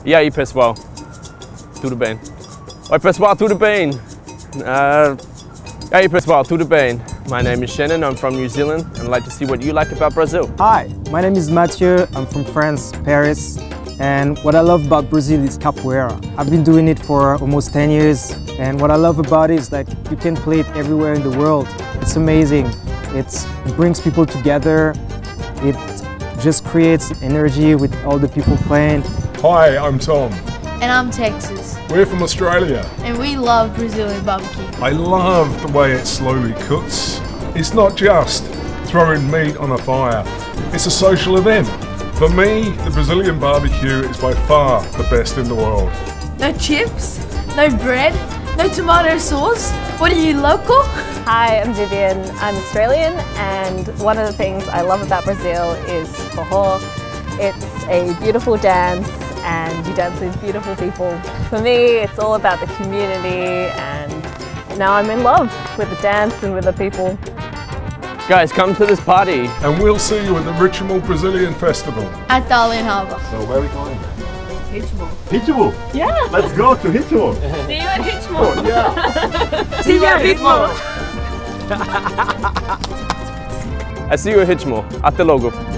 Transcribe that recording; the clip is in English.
E aí, pessoal? Tudo bem? Oi, pessoal, tudo bem? E aí, pessoal, tudo bem? My name is Shannon, I'm from New Zealand, and I'd like to see what you like about Brazil. Hi, my name is Mathieu, I'm from France, Paris, and what I love about Brazil is capoeira. I've been doing it for almost 10 years, and what I love about it is that you can play it everywhere in the world. It's amazing. It brings people together, it just creates energy with all the people playing. Hi, I'm Tom. And I'm Texas. We're from Australia. And we love Brazilian barbecue. I love the way it slowly cooks. It's not just throwing meat on a fire, it's a social event. For me, the Brazilian barbecue is by far the best in the world. No chips, no bread, no tomato sauce. What are you, local? Hi, I'm Vivian. I'm Australian, and one of the things I love about Brazil is forró. It's a beautiful dance, and you dance with beautiful people. For me, it's all about the community, and now I'm in love with the dance and with the people. Guys, come to this party. And we'll see you at the Richmond Brazilian Festival. At Darling Harbour. So where are we going? Hitchmore. Hitchable? Yeah! Let's go to Hitchable! See you at Hitchmore! Yeah! See you at Hitchmore! I see you at Hitchmore. Até logo.